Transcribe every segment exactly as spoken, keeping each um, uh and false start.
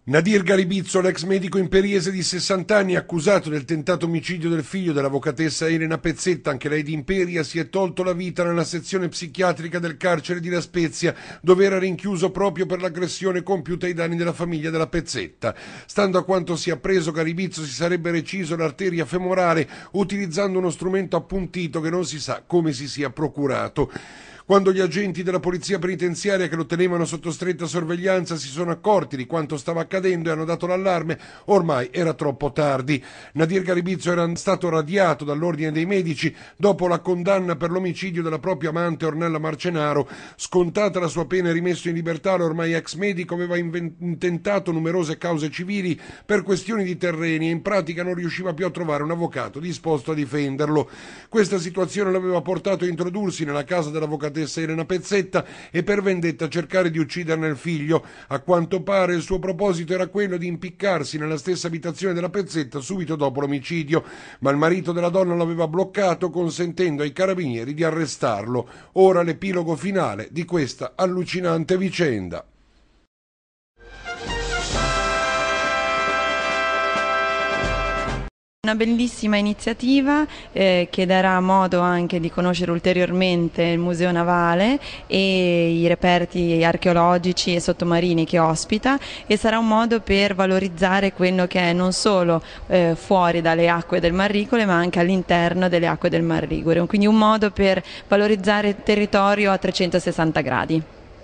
Nadir Garibizzo, l'ex medico imperiese di sessanta anni, accusato del tentato omicidio del figlio dell'avvocatessa Elena Pezzetta, anche lei di Imperia, si è tolto la vita nella sezione psichiatrica del carcere di La Spezia, dove era rinchiuso proprio per l'aggressione compiuta ai danni della famiglia della Pezzetta. Stando a quanto si è appreso, Garibizzo si sarebbe reciso l'arteria femorale utilizzando uno strumento appuntito che non si sa come si sia procurato. Quando gli agenti della polizia penitenziaria che lo tenevano sotto stretta sorveglianza si sono accorti di quanto stava accadendo e hanno dato l'allarme, ormai era troppo tardi. Nadir Garibizzo era stato radiato dall'ordine dei medici dopo la condanna per l'omicidio della propria amante Ornella Marcenaro. Scontata la sua pena e rimesso in libertà, l'ormai ex medico aveva intentato numerose cause civili per questioni di terreni e in pratica non riusciva più a trovare un avvocato disposto a difenderlo. Questa situazione l'aveva portato a introdursi nella casa dell'avvocato Elena Pezzetta e per vendetta cercare di ucciderne il figlio. A quanto pare il suo proposito era quello di impiccarsi nella stessa abitazione della Pezzetta subito dopo l'omicidio, ma il marito della donna l'aveva bloccato consentendo ai carabinieri di arrestarlo. Ora l'epilogo finale di questa allucinante vicenda. Una bellissima iniziativa eh, che darà modo anche di conoscere ulteriormente il Museo Navale e i reperti archeologici e sottomarini che ospita, e sarà un modo per valorizzare quello che è non solo eh, fuori dalle acque del Mar Ligure ma anche all'interno delle acque del Mar Ligure, quindi un modo per valorizzare il territorio a trecentosessanta gradi.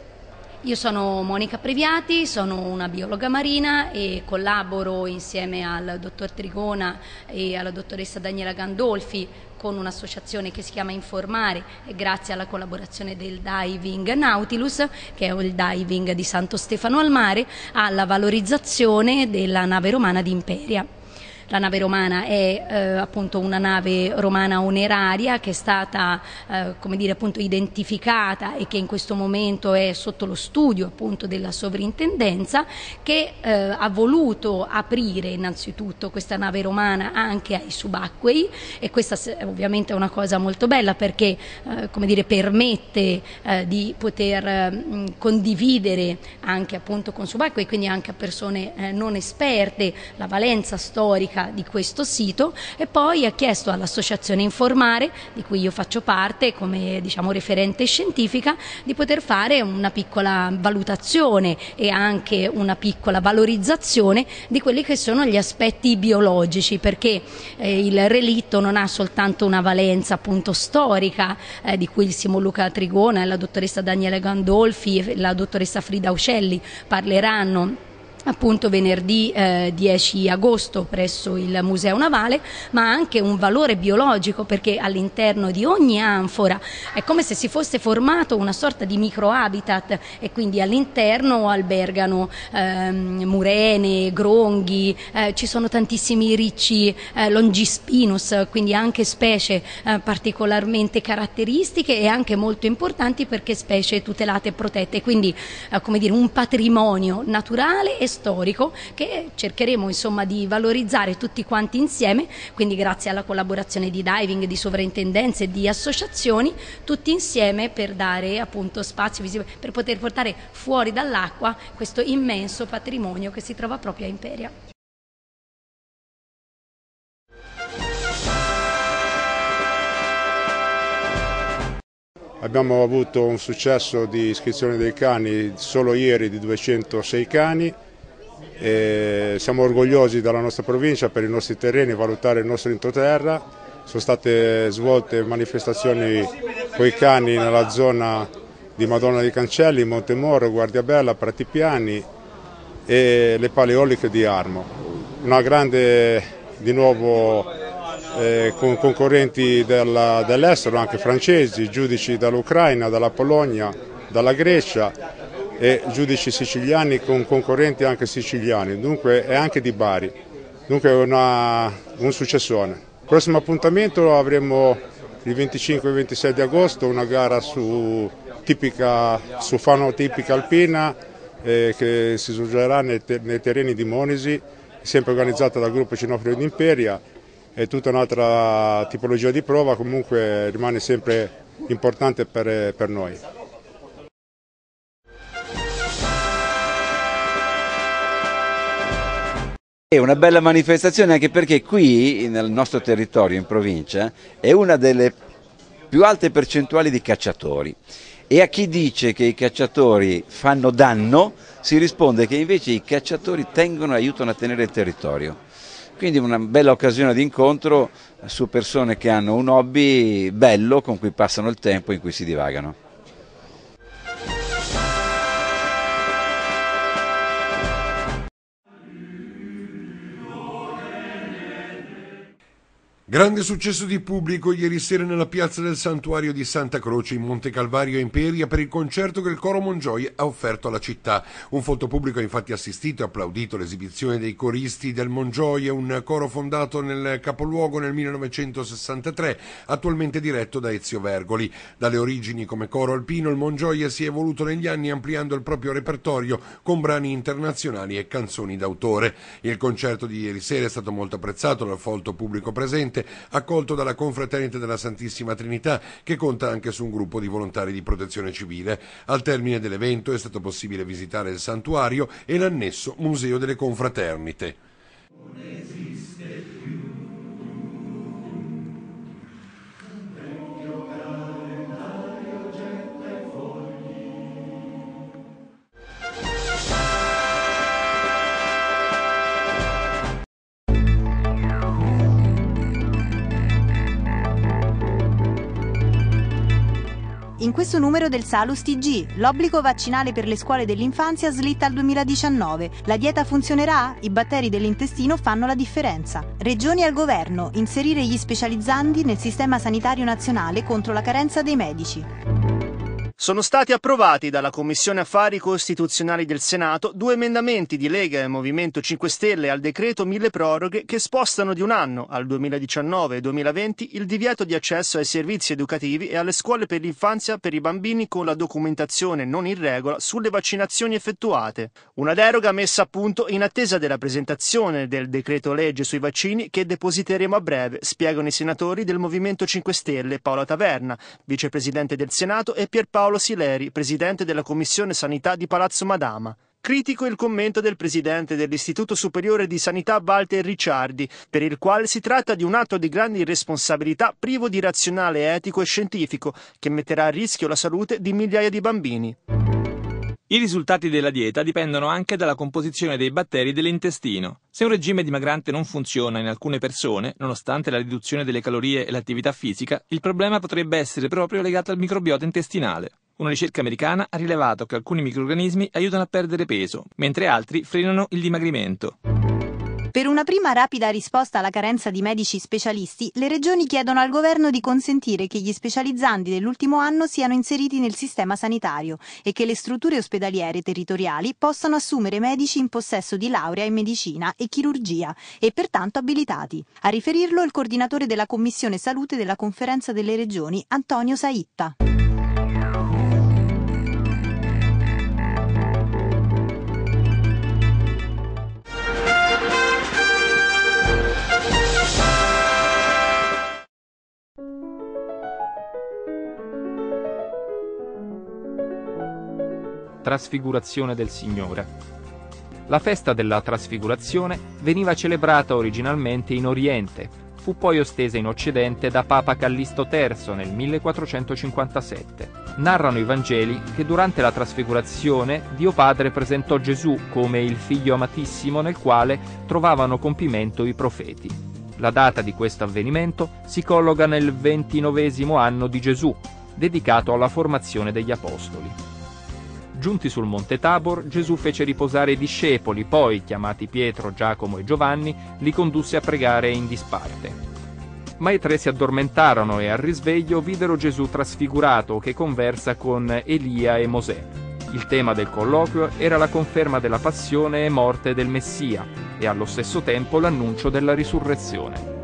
Io sono Monica Previati, sono una biologa marina e collaboro insieme al dottor Trigona e alla dottoressa Daniela Gandolfi con un'associazione che si chiama Informare, e grazie alla collaborazione del Diving Nautilus, che è il diving di Santo Stefano al Mare, alla valorizzazione della nave romana di Imperia. La nave romana è eh, appunto una nave romana oneraria che è stata eh, come dire, appunto identificata e che in questo momento è sotto lo studio appunto della sovrintendenza, che eh, ha voluto aprire innanzitutto questa nave romana anche ai subacquei, e questa ovviamente è una cosa molto bella perché eh, come dire, permette eh, di poter eh, condividere anche appunto con subacquei, quindi anche a persone eh, non esperte, la valenza storica di questo sito, e poi ha chiesto all'associazione Informare, di cui io faccio parte come diciamo referente scientifica, di poter fare una piccola valutazione e anche una piccola valorizzazione di quelli che sono gli aspetti biologici, perché eh, il relitto non ha soltanto una valenza appunto storica, eh, di cui il Simo Luca Trigona e la dottoressa Daniela Gandolfi e la dottoressa Frida Uccelli parleranno appunto venerdì eh, dieci agosto presso il Museo Navale, ma anche un valore biologico, perché all'interno di ogni anfora è come se si fosse formato una sorta di microhabitat, e quindi all'interno albergano ehm, murene, gronghi, eh, ci sono tantissimi ricci eh, longispinus, quindi anche specie eh, particolarmente caratteristiche e anche molto importanti perché specie tutelate e protette, quindi eh, come dire, un patrimonio naturale e storico che cercheremo insomma di valorizzare tutti quanti insieme, quindi grazie alla collaborazione di diving, di sovrintendenze e di associazioni, tutti insieme, per dare appunto spazio visivo, per poter portare fuori dall'acqua questo immenso patrimonio che si trova proprio a Imperia. Abbiamo avuto un successo di iscrizione dei cani solo ieri di duecentosei cani. E siamo orgogliosi della nostra provincia per i nostri terreni, valutare il nostro entroterra. Sono state svolte manifestazioni con i cani nella zona di Madonna dei Cancelli, Montemoro, Guardiabella, Pratipiani e le Paleoliche di Armo. Una grande, di nuovo, eh, con concorrenti della, dell'estero, anche francesi, giudici dall'Ucraina, dalla Polonia, dalla Grecia, e giudici siciliani con concorrenti anche siciliani, dunque è anche di Bari, dunque è una, un successone. Prossimo appuntamento avremo il venticinque e ventisei di agosto una gara su, tipica, su fauna tipica alpina eh, che si svolgerà nei, ter nei terreni di Monisi, sempre organizzata dal gruppo Cinofilo di Imperia. È tutta un'altra tipologia di prova, comunque rimane sempre importante per, per noi. È una bella manifestazione anche perché qui nel nostro territorio in provincia è una delle più alte percentuali di cacciatori e a chi dice che i cacciatori fanno danno si risponde che invece i cacciatori tengono e aiutano a tenere il territorio. Quindi una bella occasione di incontro su persone che hanno un hobby bello con cui passano il tempo, in cui si divagano. Grande successo di pubblico ieri sera nella piazza del Santuario di Santa Croce in Monte Calvario a Imperia per il concerto che il Coro Mongioie ha offerto alla città. Un folto pubblico ha infatti assistito e applaudito l'esibizione dei coristi del Mongioie, un coro fondato nel capoluogo nel millenovecentosessantatré, attualmente diretto da Ezio Vergoli. Dalle origini come coro alpino, il Mongioie si è evoluto negli anni ampliando il proprio repertorio con brani internazionali e canzoni d'autore. Il concerto di ieri sera è stato molto apprezzato dal folto pubblico presente, accolto dalla Confraternita della Santissima Trinità, che conta anche su un gruppo di volontari di protezione civile. Al termine dell'evento è stato possibile visitare il santuario e l'annesso Museo delle Confraternite. Non esiste più. In questo numero del Salus T G, l'obbligo vaccinale per le scuole dell'infanzia slitta al duemiladiciannove. La dieta funzionerà? I batteri dell'intestino fanno la differenza. Regioni al governo, inserire gli specializzandi nel sistema sanitario nazionale contro la carenza dei medici. Sono stati approvati dalla Commissione Affari Costituzionali del Senato due emendamenti di Lega e Movimento cinque Stelle al decreto mille proroghe che spostano di un anno, al duemiladiciannove e duemilaventi, il divieto di accesso ai servizi educativi e alle scuole per l'infanzia per i bambini con la documentazione non in regola sulle vaccinazioni effettuate. Una deroga messa a punto in attesa della presentazione del decreto legge sui vaccini che depositeremo a breve, spiegano i senatori del Movimento cinque Stelle Paola Taverna, vicepresidente del Senato, e Pierpaolo Paolo Sileri, presidente della Commissione Sanità di Palazzo Madama. Critico il commento del presidente dell'Istituto Superiore di Sanità Walter Ricciardi, per il quale si tratta di un atto di grande irresponsabilità privo di razionale etico e scientifico, che metterà a rischio la salute di migliaia di bambini. I risultati della dieta dipendono anche dalla composizione dei batteri dell'intestino. Se un regime dimagrante non funziona in alcune persone, nonostante la riduzione delle calorie e l'attività fisica, il problema potrebbe essere proprio legato al microbiota intestinale. Una ricerca americana ha rilevato che alcuni microrganismi aiutano a perdere peso, mentre altri frenano il dimagrimento. Per una prima rapida risposta alla carenza di medici specialisti, le regioni chiedono al governo di consentire che gli specializzandi dell'ultimo anno siano inseriti nel sistema sanitario e che le strutture ospedaliere territoriali possano assumere medici in possesso di laurea in medicina e chirurgia e pertanto abilitati. A riferirlo il coordinatore della Commissione Salute della Conferenza delle Regioni, Antonio Saitta. Trasfigurazione del Signore. La festa della Trasfigurazione veniva celebrata originalmente in Oriente, fu poi estesa in Occidente da Papa Callisto terzo nel millequattrocentocinquantasette. Narrano i Vangeli che durante la Trasfigurazione Dio Padre presentò Gesù come il Figlio amatissimo nel quale trovavano compimento i profeti. La data di questo avvenimento si colloca nel ventinovesimo anno di Gesù, dedicato alla formazione degli Apostoli. Giunti sul Monte Tabor, Gesù fece riposare i discepoli, poi, chiamati Pietro, Giacomo e Giovanni, li condusse a pregare in disparte. Ma i tre si addormentarono e al risveglio videro Gesù trasfigurato che conversa con Elia e Mosè. Il tema del colloquio era la conferma della passione e morte del Messia e allo stesso tempo l'annuncio della risurrezione.